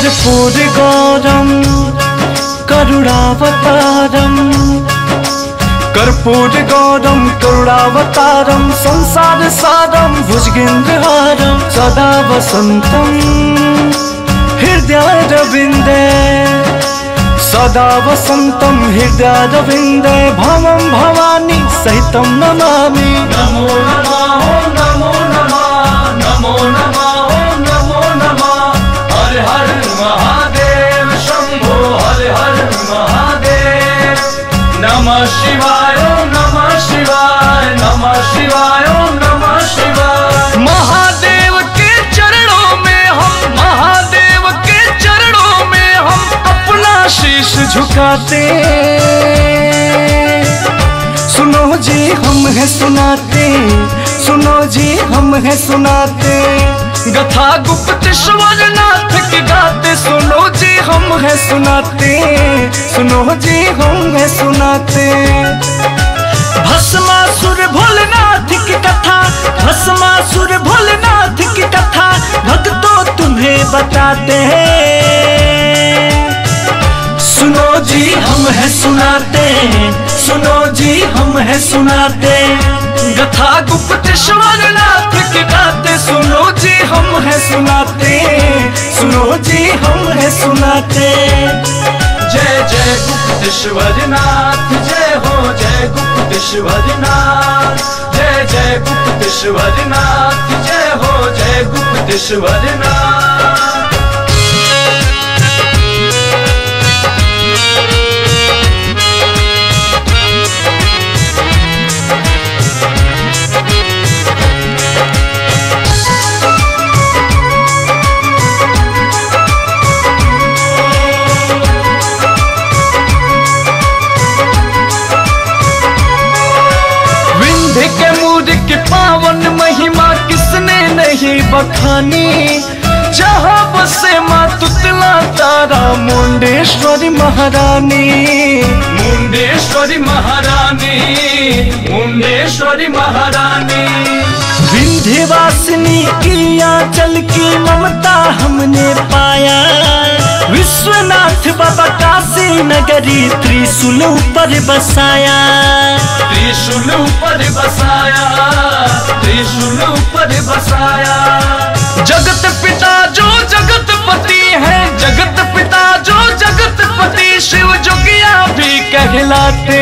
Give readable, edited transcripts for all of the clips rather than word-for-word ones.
कर्पूरगौरं करुणावतारं कर्पूरगौरं करुणावतारं संसारसारं भुजगेन्द्रहारं सदा वसन्तं हृदयारविन्दे सदा वसन्तं हृदयारविन्दे भवं भवानी सहितं नमामि। नमो नमः नमो नमः नमो नमः नमो नमः हर हर महादेव शंभो हर हर महादेव। नमः शिवाय नमः शिवाय नमः शिवाय नमः शिवाय। महादेव के चरणों में हम महादेव के चरणों में हम अपना शीश झुकाते। सुनो जी हम हैं सुनाते, सुनो जी हम हैं सुनाते गाथा गुप्तेश्वरनाथ की गाते। सुनो जी हम हैं सुनाते, सुनो जी हम हैं सुनाते। भस्मासुर भोलेनाथ की कथा, भस्मासुर भोलेनाथ की कथा भक्तों तुम्हें बताते हैं। सुनो जी हम हैं सुनाते, सुनो जी हम हैं सुनाते गाथा गुप्तेश्वरनाथ की गाते। सुनो जी हम हैं सुनाते, सुनो जी हम हैं सुनाते। जय जय गुप्तेश्वरनाथ जय हो जय गुप्तेश्वरनाथ। जय जय गुप्तेश्वरनाथ जय हो जय गुप्तेश्वरनाथ। की पावन महिमा किसने नहीं बखानी। जहाँ बसे माँ तुतला तारा मुंडेश्वरी महारानी। मुंडेश्वरी महारानी मुंडेश्वरी महारानी। विंध्यवासिनी की आंचल की ममता हमने पाया। विश्वनाथ बाबा काशी नगरी त्रिशूल पर बसाया। त्रिशूल पर बसाया त्रिशूल पर बसाया। जगत पिता जो जगत पति है, जगत पिता जो जगत पति शिव जोगिया भी कहलाते।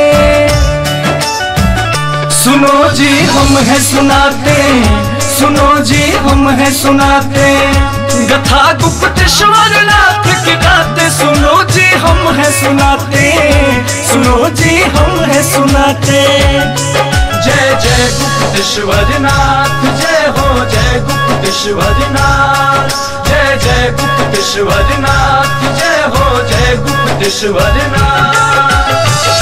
सुनो जी हम हैं सुनाते, सुनो जी हम हैं सुनाते गाथा गुप्तेश्वरनाथ की गाते। सुनो जी हम हैं सुनाते, सुनो जी हम हैं सुनाते। जय जय गुप्तेश्वरनाथ जय हो जय गुप्तेश्वरनाथ। जय जय गुप्तेश्वरनाथ जय हो जय गुप्तेश्वरनाथ।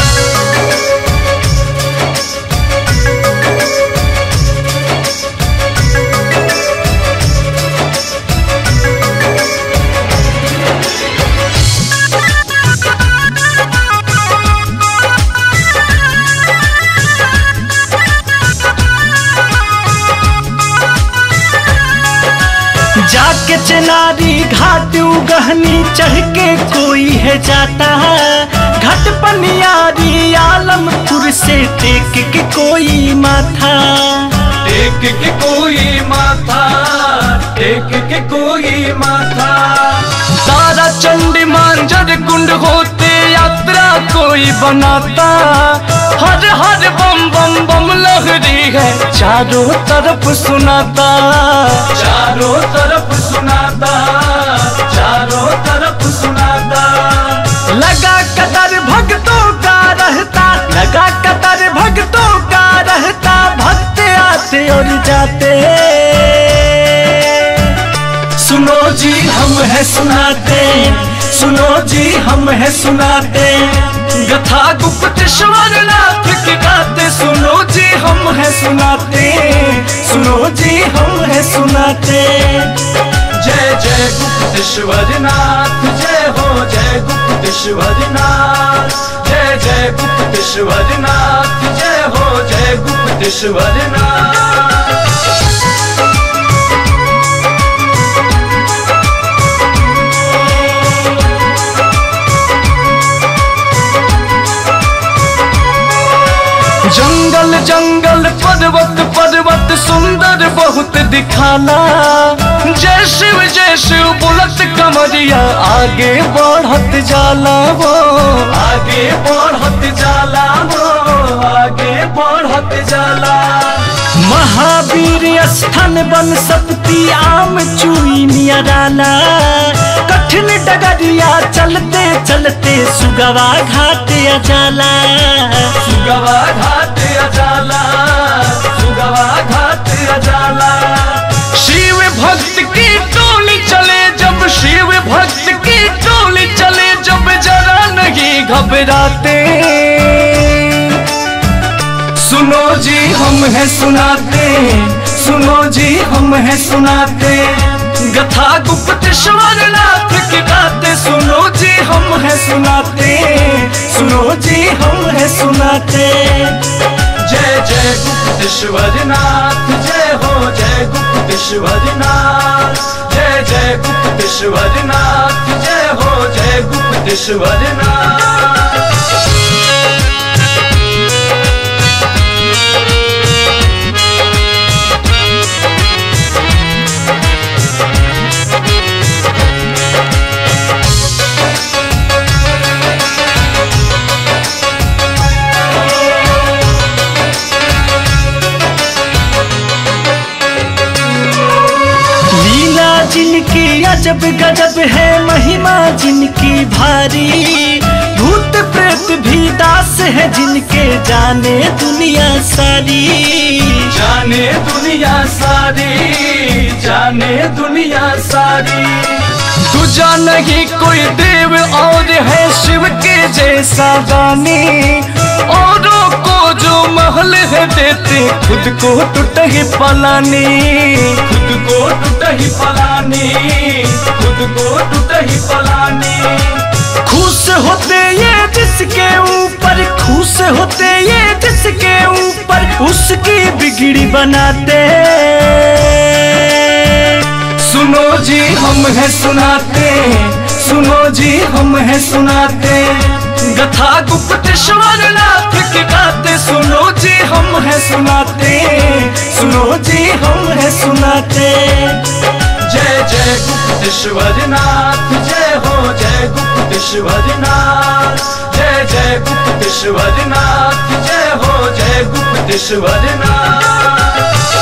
जाके चनारी घाट गहनी चढ़ के कोई है जाता है। घाट पनियारी आलमपुर से टेक के कोई माथा। टेक के कोई माथा टेक के कोई माथा। तारा चंडी मांझर कुंड होते यात्रा कोई बनाता। हर हर बम बम बम लहरी है चारों तरफ सुनाता। चारों तरफ सुनाता चारों तरफ सुनाता। लगा कतर भक्तों का रहता, लगा कतर भक्तों का रहता। भक्त आते और जाते। सुनो जी हम हैं सुनाते, सुनो जी हम हैं सुनाते गाथा गुप्तेश्वरनाथ की गाते। सुनो जी हम हैं सुनाते, सुनो जी हम हैं सुनाते। जय जय गुप्तेश्वरनाथ जय हो जय गुप्तेश्वरनाथ। जय जय गुप्तेश्वरनाथ जय हो जय गुप्तेश्वरनाथ। जंगल जंगल पर्वत पर्वत सुंदर बहुत दिखाला। जय शिव बुलत कमरिया आगे बढ़त जाला वो, आगे बढ़त जाला वो, आगे बढ़त जाला। महावीर स्थान बन सपती आम चुई नियराला। कठिन डगरिया चलते चलते सुगवा घाट अजाला, सुगवा घाट अजाला, सुगवा घाट अजाला। शिव भक्त की टोली चले जब, शिव भक्त की टोली चले जब, जरा नहीं घबराते। सुनो जी हम हैं सुनाते, सुनो जी हम हैं सुनाते। गथा गुप्तेश्वर नाथ की गाते, सुनो जी हम हैं सुनाते, सुनो जी हम हैं सुनाते। जय जय गुप्तेश्वर नाथ जय हो, जय गुप्तेश्वर नाथ। जय जय गुप्तेश्वर नाथ जय हो, जय गुप्तेश्वर नाथ। जिनकी अजब गजब है महिमा जिनकी भारी। भूत प्रेत भी दास है जिनके, जाने दुनिया सारी, जाने दुनिया सारी, जाने दुनिया सारी। दूजा नहीं कोई देव और है शिव के जैसा दानी। औरों को जो महल है देते, खुद को टूट ही पलानी, खुद को टूट ही पलानी, खुद को टूट ही पलानी। खुश होते ये जिसके ऊपर, खुश होते ये जिसके ऊपर, उसकी बिगड़ी बनाते। सुनो जी हम हैं सुनाते, सुनो जी हम हैं सुनाते। गथा गुप्तेश्वर नाथ की गाते, सुनो जी हम हैं सुनाते, सुनो जी हम हैं सुनाते। जय जय गुप्तेश्वर नाथ जय हो, जय गुप्तेश्वर नाथ। जय जय गुप्तेश्वर नाथ जय हो, जय गुप्तेश्वर नाथ।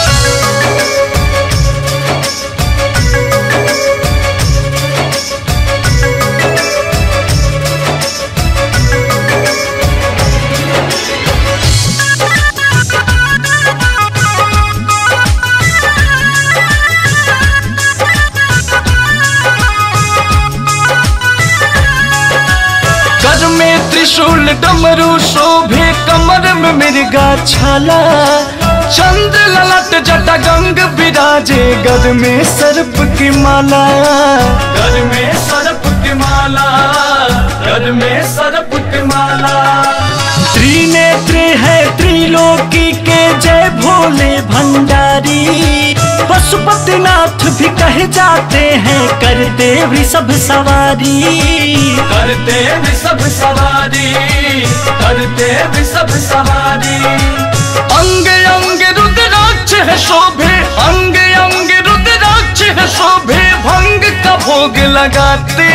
त्रिशूल डमरू शोभे कमर में मिर्गा छाला। चंद्र ललट जटा गंग विराजे, गद में सर्प की माला, गद में सर्प की माला, गद में सर्प की माला। त्रिनेत्र है त्रिलोकी के जय भोले भंडारी। पशुपतिनाथ भी कहे जाते हैं करते वृषभ सवारी, करते वृषभ सवारी, करते वृषभ सवारी। अंग अंग रुद्राक्ष है शोभे, अंग अंग रुद्राक्ष है शोभे, भंग का भोग लगाते।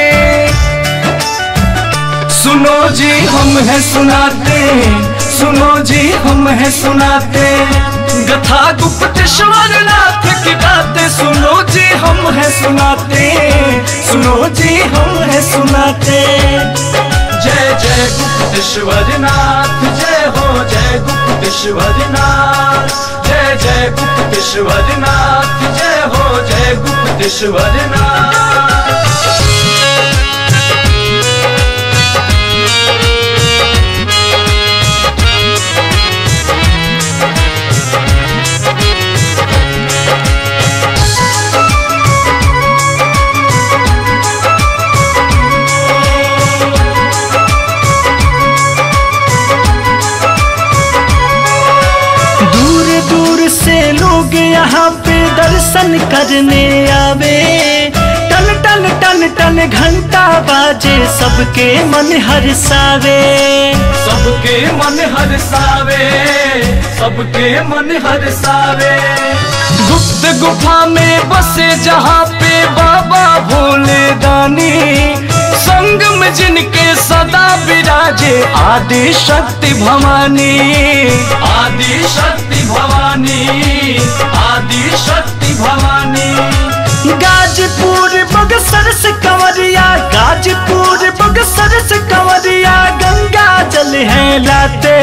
सुनो जी हम हैं सुनाते, सुनो जी हम हैं सुनाते। गथा गुप्तेश्वर नाथ की गाते, सुनो जी हम हैं सुनाते, सुनो जी हम हैं सुनाते। जय जय गुप्तेश्वर नाथ जय हो, जय गुप्तेश्वर नाथ। जय जय गुप्तेश्वर नाथ जय हो, जय गुप्तेश्वर नाथ। यहाँ पे दर्शन करने आवे। टन टन टन टन टन घंटा बाजे सबके मन हर्षावे, सबके मन हर्षावे, सबके मन हर्षावे। गुप्त गुफा में बसे जहाँ पे बाबा भोले दानी, संग में जिनके सदा विराजे आदि शक्ति भवानी, आदि शक्ति भवानी, आदि शक्ति भवानी। गाजीपुर बक्सर से कंवरिया, गाजीपुर बक्सर से कंवरिया गंगा जल है लाते।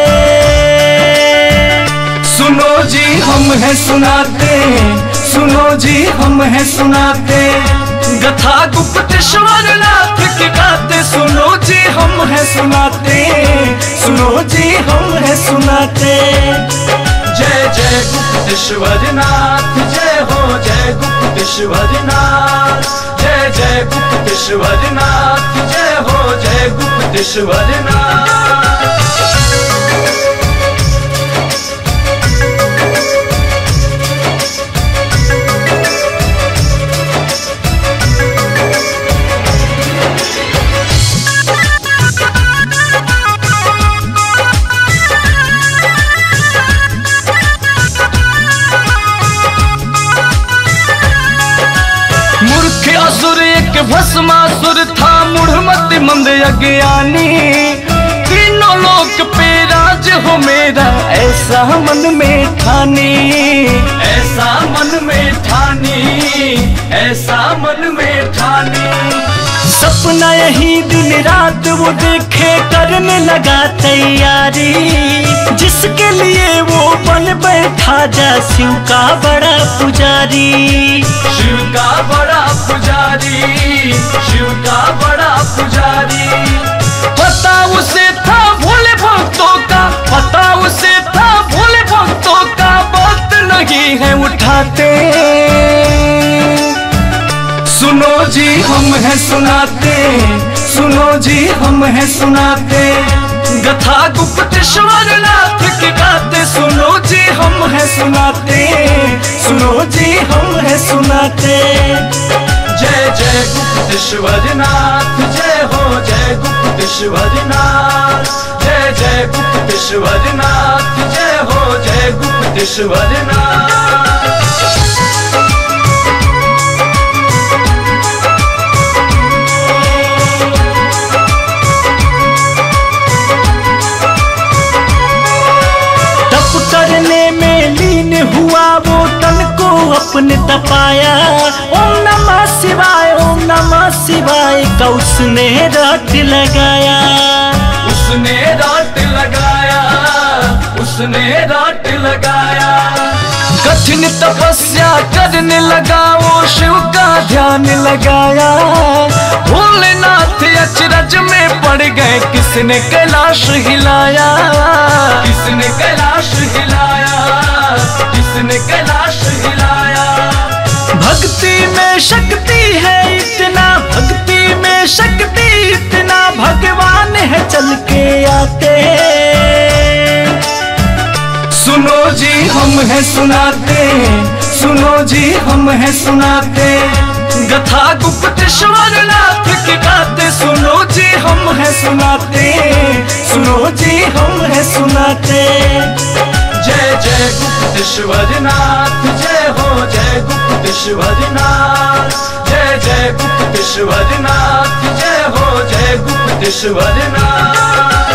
सुनो जी हम हैं सुनाते, सुनो जी हम हैं सुनाते, गथा गुप्तेश्वर नाथ के गाते। सुनो जी हम हैं सुनाते, सुनो जी हम हैं सुनाते। जय जय गुप्तेश्वर नाथ, जय हो जय गुप्तेश्वर नाथ, जय जय गुप्तेश्वर नाथ, जय हो जय गुप्तेश्वर नाथ। असुर एक भस्मासुर था, मूढ़मति मंद अज्ञानी, तीनों लोक पे राज हो मेरा ऐसा मन में ठानी, ऐसा मन में ठानी, ऐसा मन में ठानी। सपना यही दिन रात वो देखे करने लगा तैयारी, जिसके लिए वो बन बैठा जा शिव का बड़ा पुजारी, शिव का बड़ा पुजारी, शिव का बड़ा पुजारी। पता उसे था भोले भक्तों का, पता उसे था भोले भक्तों का, बात नहीं है उठाते। सुनो जी हम हैं सुनाते, सुनो जी हम हैं सुनाते, गथा गुप्तेश्वर नाथ के गाते। सुनो जी हम हैं सुनाते, सुनो जी हम हैं सुनाते। जय जय गुप्तेश्वर नाथ, जय हो जय गुप्तेश्वर नाथ, जय जय गुप्तेश्वर नाथ, जय हो जय गुप्तेश्वर नाथ। करने में लीन हुआ वो तन को अपने तपाया। ओम नमः शिवाय, ओम नमः शिवाय का उसने रट लगाया, उसने रट लगाया, उसने रट लगाया। कठिन तपस्या करने लगा वो शिव का ध्यान लगाया। भोलेनाथ अचरज में पड़ गए, किसने कैलाश हिलाया, किसने कैलाश हिलाया, किसने कैलाश हिलाया। भक्ति में शक्ति है इतना, भक्ति में शक्ति इतना, भगवान है चल के आते। सुनो जी हम हैं सुनाते, सुनो जी हम हैं सुनाते, गथा गुप्तेश्वर नाथ के गाते। सुनो जी हम हैं सुनाते, सुनो जी हम हैं सुनाते। जय जय गुप्तेश्वर नाथ, जय हो जय गुप्तेश्वर नाथ, जय जय गुप्तेश्वर नाथ, जय हो जय गुप्तेश्वर नाथ।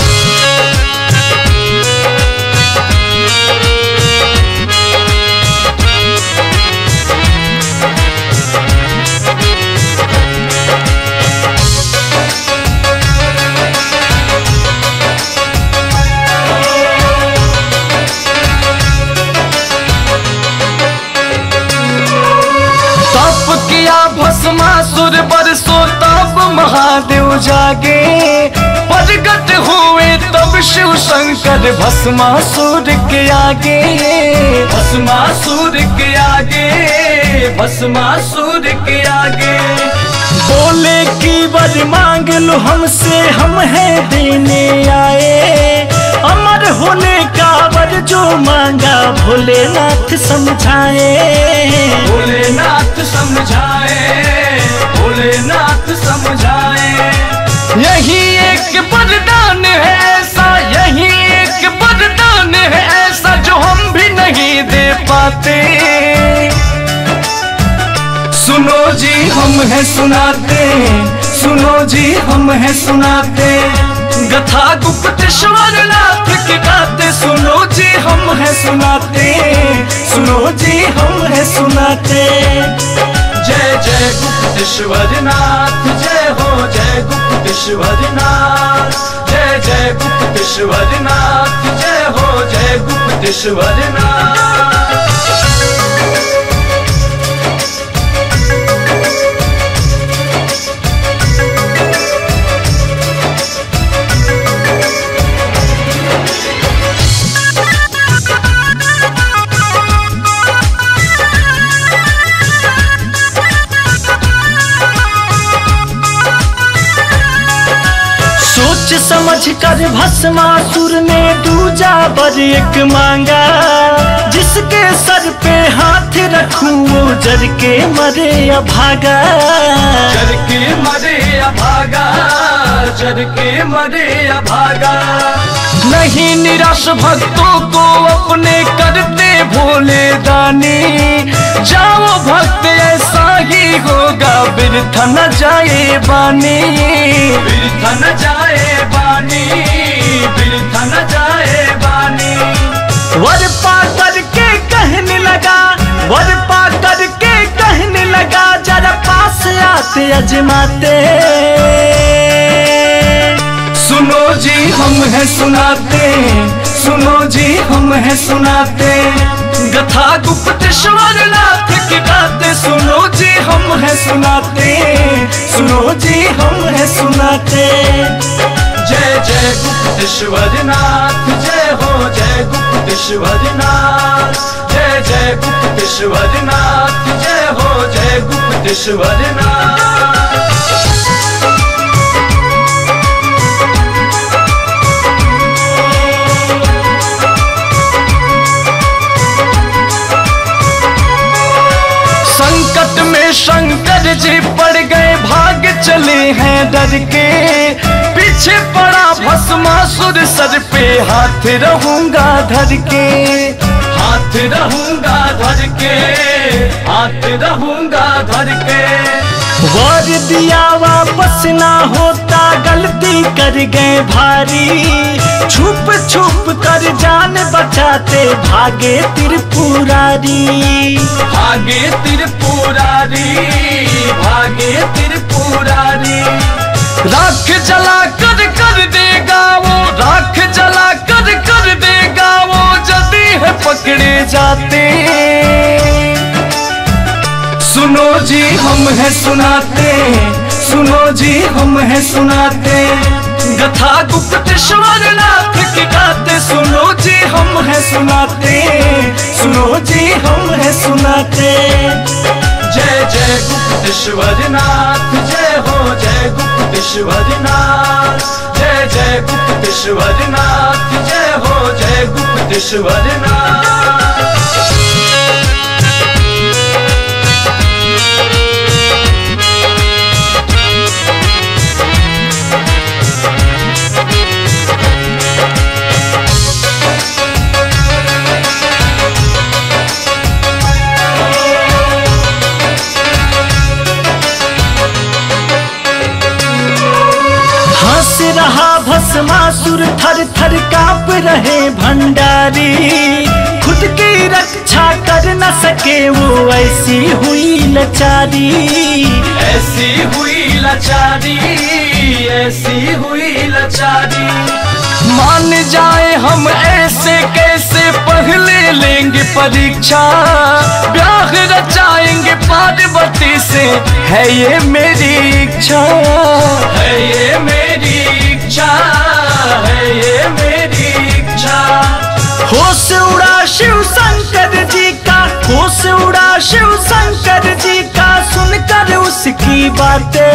भस्मासुर बरसों तब महादेव जागे, प्रगट हुए तब शिव शंकर भस्मासुर के आगे, भस्मासुर के आगे, भस्मासुर के आगे। बोले की वर मांग लो हमसे, हम है देने आए। अमर होने का वर जो मांगा भोलेनाथ समझाए, भोलेनाथ समझाए, भोलेनाथ समझाए। यही एक वरदान है ऐसा, यही एक वरदान है ऐसा जो हम भी नहीं दे पाते। सुनो जी हम हैं सुनाते, सुनो जी हम हैं सुनाते, गथा गुप्तेश्वर नाथ की गाते। सुनो जी हम हैं सुनाते, सुनो जी हम हैं सुनाते। जय जय गुप्तेश्वर नाथ, जय हो जय गुप्तेश्वर नाथ, जय जय गुप्तेश्वर नाथ, जय हो जय गुप्तेश्वर नाथ। सोच समझ कर भस्मासुर ने दूजा वर एक मांगा, जिसके सर पे हाथ रखूं वो जर के मरे अभागा। जर के मरे अभागा, जर के मरे अभागा। नहीं निराश भक्तों को अपने करते भोले दानी, जाओ भक्त ऐसा ही होगा बिरथा न जाए बानी। बिरथा न जाए बानी, बिरथा न जाए बानी। वर पा करके कहने लगा, वर पा करके कहने लगा, जरा पास आते अजमाते। सुनो जी हम हैं सुनाते, सुनो जी हम हैं सुनाते, गथा गुप्तेश्वर नाथ की गाते। सुनो जी हम हैं सुनाते, सुनो जी हम हैं सुनाते। जय जय गुप्तेश्वर नाथ, जय हो जय गुप्तेश्वर नाथ, जय जय गुप्तेश्वर नाथ, जय हो जय गुप्तेश्वर नाथ। संकट में शंकर जी पड़ गए, भाग चले हैं डर के। पीछे पड़ा भस्मासुर, सर पे हाथ रहूंगा धर के। हाथ रहूंगा धर के, हाथ रहूंगा धर के। वर दिया वापस ना होता, गलती कर गए भारी। छुप छुप कर जान बचाते भागे त्रिपुरारी। भागे त्रिपुरारी, भागे त्रिपुरारी। राख जला कर देगा वो, राख जला कर देगा वो, जल्दी है पकड़े जाते। सुनो जी हम हैं सुनाते, सुनो जी हम हैं सुनाते, गथा गुप्तेश्वर नाथ की गाते। सुनो जी हम हैं सुनाते, सुनो जी हम हैं सुनाते। जय जय गुप्तेश्वर नाथ, जय हो जय गुप्तेश्वर नाथ, जय जय गुप्तेश्वर नाथ, जय हो जय गुप्तेश्वर नाथ। रहा भस्मासुर, थर थर कांप रहे भंडारी। खुद की रक्षा कर न सके वो, ऐसी हुई लाचारी। ऐसी हुई लाचारी, ऐसी हुई लाचारी। मान जाए हम ऐसे कैसे, पहले लेंगे परीक्षा। ब्याह रचाएंगे पार्वती से, है ये मेरी इच्छा। है ये मेरी इच्छा, है ये मेरी इच्छा। होश उड़ा शिव शंकर जी का, होश उड़ा शिव शंकर जी का, सुनकर उसकी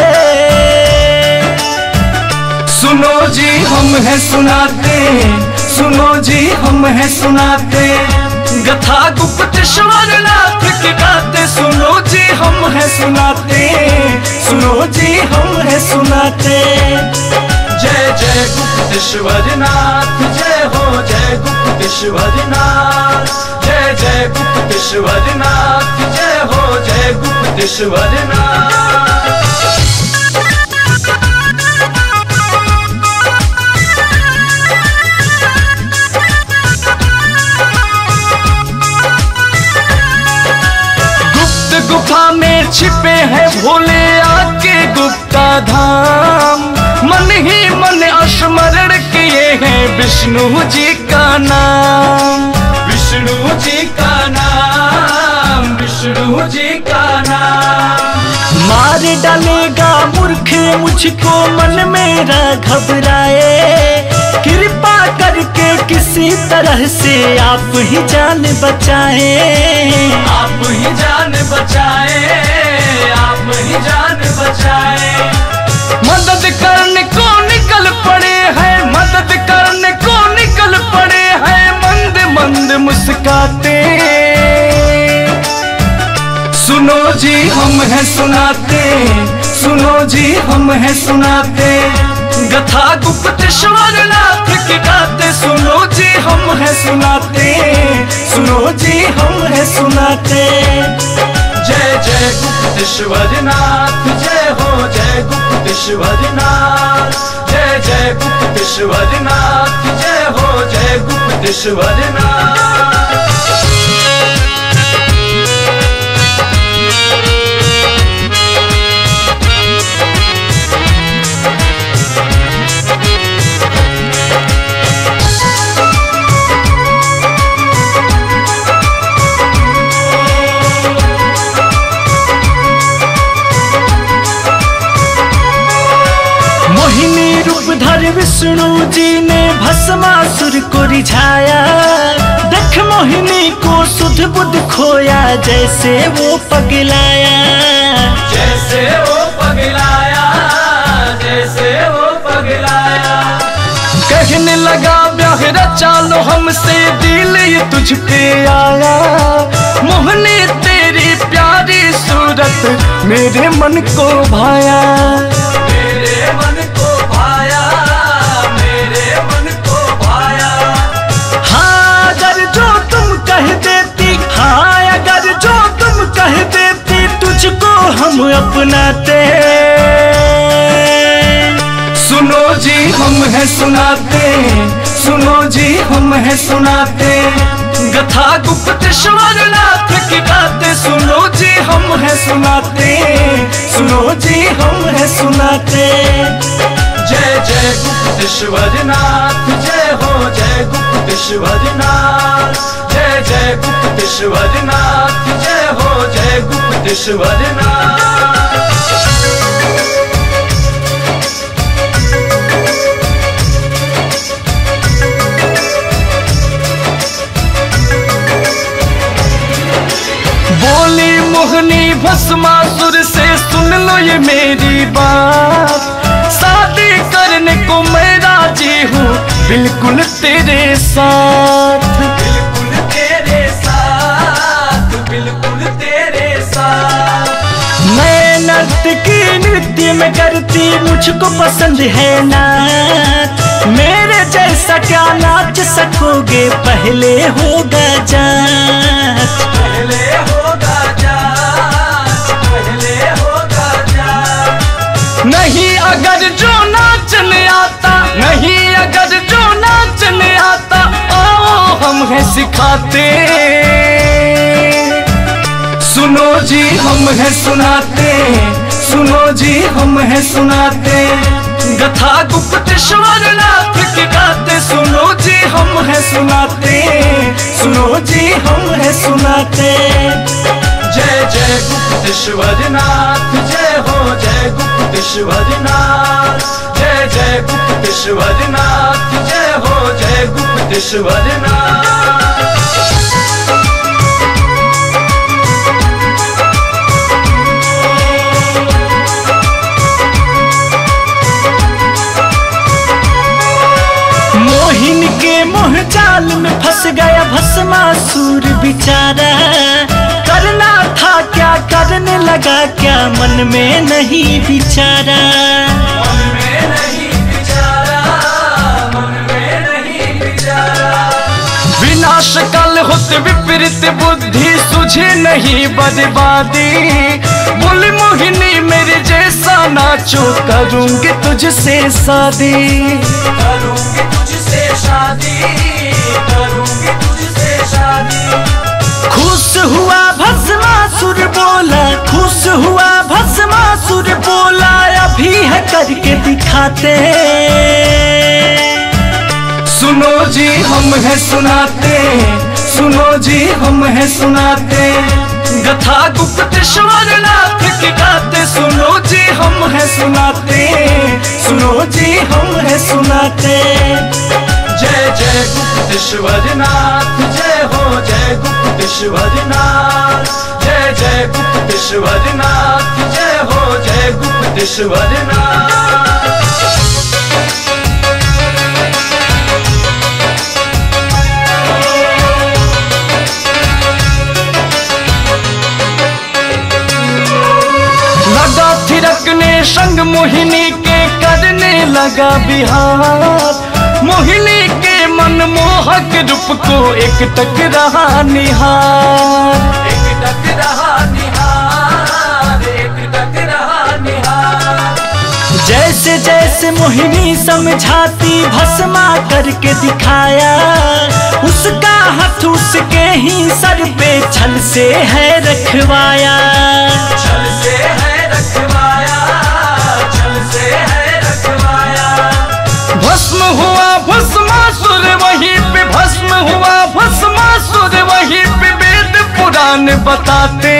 बातें। सुनो जी हम हैं सुनाते, सुनो जी हम हैं सुनाते, गथा गुप्तेश्वर नाथ की गाते सुनो जी हम हैं सुनाते, सुनो जी हम हैं सुनाते। जय जय गुप्तेश्वर नाथ जय हो, जय गुप्तेश्वर नाथ, जय जय गुप्तेश्वर नाथ जय हो, जय गुप्तेश्वर नाथ। गुप्त गुफा में छिपे हैं भोले आके गुप्ता धाम, मन ही मन स्मरण किए हैं विष्णु जी का नाम, विष्णु जी का नाम, विष्णु जी का नाम। मार डालेगा मूर्ख मुझको मन मेरा घबराए, कृपा करके किसी तरह से आप ही जान बचाए, आप ही जान बचाए, आप ही जान बचाए। मदद करने को निकल पड़े हैं, मदद करने को निकल पड़े हैं मंद मंद मुस्काते, सुनो जी हम हैं सुनाते, सुनो जी हम हैं सुनाते। गथा गुप्तेश्वर नाथ की गाते सुनो जी हम हैं सुनाते, सुनो जी हम हैं सुनाते। जय जय गुप्तेश्वर नाथ जय हो, जय गुप्तेश्वर नाथ, जय जय गुप्तेश्वर नाथ जय हो, जय गुप्तेश्वर नाथ। मोहिनी रूप धर विष्णु जी ने भस्मासुर को रिझाया, देख मोहिनी को सुध बुध खोया जैसे वो पगलाया, जैसे वो पगलाया, जैसे वो पगलाया। कहने लगा ब्याह रचा लो हमसे दिल ये तुझ पे आया, मोहिनी तेरी प्यारी सूरत मेरे मन को भाया, मेरे मन को भाया, मेरे मन को भाया। हाँ अगर जो तुम कह देती, हाँ अगर जो तुम कह देती तुझको हम अपनाते, सुनो जी हम हैं सुनाते, सुनो जी हम हैं सुनाते। गथा गुप्तेश्वर नाथ की गाते सुनो जी हम हैं सुनाते, सुनो जी हम हैं सुनाते। जय जय गुप्तेश्वर नाथ जय हो, जय गुप्तेश्वर नाथ, जय जय गुप्तेश्वर नाथ जय हो, जय गुप्तेश्वर नाथ। बोली मोहिनी भस्मासुर से सुन लो ये मेरी बात, शादी करने को मैं राजी हूँ बिल्कुल तेरे साथ, बिल्कुल तेरे साथ, बिल्कुल तेरे साथ। मैं नर्तकी नृत्य में करती मुझको पसंद है नाच, मेरे जैसा क्या नाच सकोगे पहले होगा जांच, पहले होगा जांच, पहले होगा जांच। नहीं अगर जो नाचने आता, नहीं अगर जो नाचने आता आओ हम हैं सिखाते, सुनो जी हम हैं सुनाते, सुनो जी हम हैं सुनाते। गथा गुप्तेश्वर नाथ की गाते सुनो जी हम हैं सुनाते, सुनो जी हम हैं सुनाते। जय जय गुप्तेश्वर नाथ जय हो, जय गुप्तेश्वर नाथ, जय जय गुप्तेश्वर नाथ जय हो, जय गुप्तेश्वर नाथ। जाल में फंस गया भस्मासुर बेचारा। करना था क्या करने लगा क्या मन में नहीं विचारा। मन में नहीं विचारा, मन में नहीं विचारा। विनाश काल होते विपरीत बुद्धि सुझे नहीं बर्बादी। बोली मोहिनी मेरे जैसा नाचो करूंगी तुझसे शादी। करूंगी तुझसे शादी, करूंगी तुझसे शादी। खुश हुआ भस्मासुर बोला, खुश हुआ भस्मासुर बोला, अभी है करके दिखाते। सुनो जी हम हैं सुनाते, सुनो जी हम हैं सुनाते। गथा गुप्तेश्वर नाथ की गाते। सुनो जी हम हैं सुनाते, सुनो जी हम हैं सुनाते। जय जय गुप्तेश्वर नाथ, जय हो जय गुप्तेश्वर नाथ। जय जय गुप्तेश्वर नाथ, जय हो जय गुप्तेश्वर नाथ। लगा थिरकने संग मोहिनी के करने लगा बिहार। मोहिनी के मनमोहक रूप को एक टक रहा निहार। एक टक रहा निहार, एक टक रहा निहार। जैसे जैसे मोहिनी समझाती भस्मा करके दिखाया। उसका हाथ उसके ही सर पे छल से है रखवाया। छल से है रखवाया, छल से है रखवाया। भस्म हुआ भस्मासुर वहीं पे, भस्म हुआ भस्मासुर वहीं पे, वेद पुराण बताते।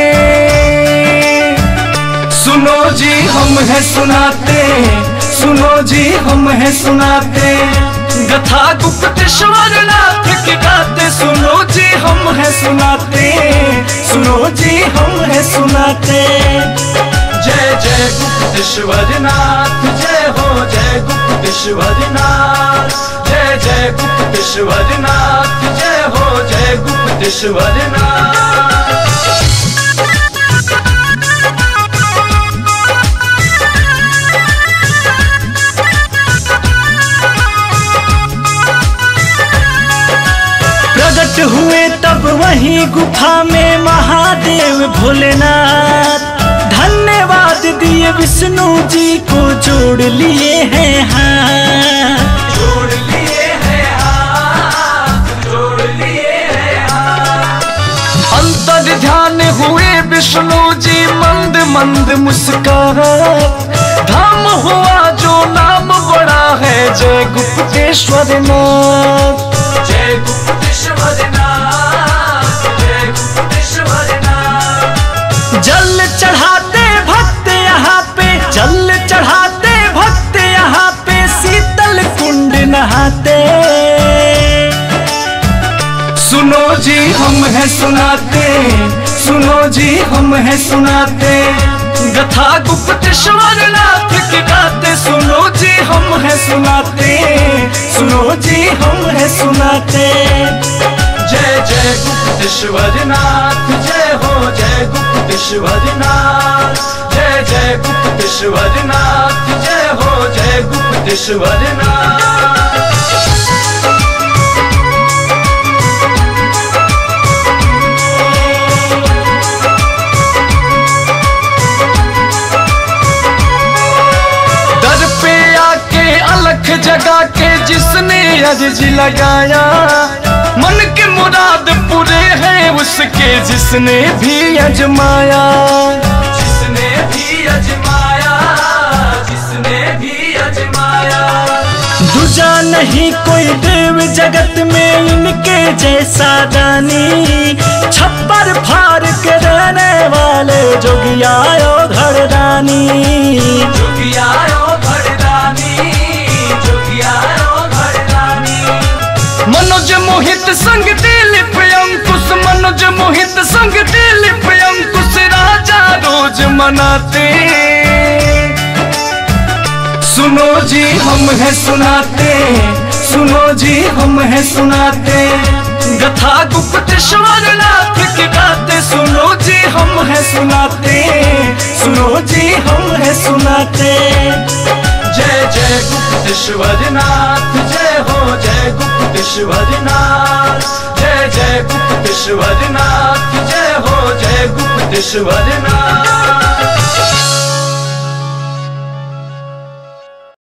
सुनो जी हम हैं सुनाते, सुनो जी हम हैं सुनाते। गथा गुप्तेश्वर नाथ की गाते। सुनो जी हम हैं सुनाते, सुनो जी हम हैं सुनाते। जय जय गुप्तेश्वर नाथ, जय हो जय गुप्तेश्वर नाथ। जय जय गुप्तेश्वर नाथ, जय हो जय गुप्तेश्वर नाथ। प्रकट हुए तब वहीं गुफा में महादेव भोलेनाथ। धन्यवाद दिए विष्णु जी को, जोड़ लिए हैं हाथ। जोड़ लिए हैं हाथ, जोड़ लिए हैं हाथ। अंतर ध्यान हुए विष्णु जी मंद मंद मुस्कुराए। धाम हुआ जो नाम बड़ा है, जय गुप्तेश्वर नाथ। जय गुप्तेश्वर नाथ, जय गुप्तेश्वर नाथ। जल चढ़ाते भक्त यहाँ पे, जल चढ़ाते भक्त यहाँ पे, शीतल कुंड नहाते। सुनो जी हम हैं सुनाते, सुनो जी हम हैं सुनाते। गथा गुप्तेश्वर नाथ की गाते। सुनो जी हम हैं सुनाते, सुनो जी हम हैं सुनाते। जय जय गुप्तेश्वर नाथ, जय हो जय गुप्तेश्वर नाथ। जय जय गुप्तेश्वर नाथ, जय हो जय गुप्तेश्वर नाथ। अलख जगा के जिसने अर्जी लगाया। मन के मुराद पूरे हैं उसके, जिसने भी अजमाया। जिसने भी अजमाया, जिसने भी अजमाया। दूजा नहीं कोई देव जगत में इनके जैसा दानी। छप्पर फाड़ के रहने वाले जोगियायो घरदानी। जोगियायो घरदानी, जोगियायो घरदानी। मनोज मोहित संग दिलीप अंकुश, मनोज मोहित संग दिलीप अंकुश, राजा रोज मनाते। सुनो जी हम हैं सुनाते, सुनो जी हम हैं सुनाते, गथा गुप्तेश्वर नाथ की गाते। सुनो जी हम हैं सुनाते, सुनो जी हम हैं सुनाते। जय जय गुप्तेश्वर नाथ, जय हो जय गुप्तेश्वर नाथ, जय जय गुप्तेश्वर नाथ, जय हो जय गुप्तेश्वर नाथ।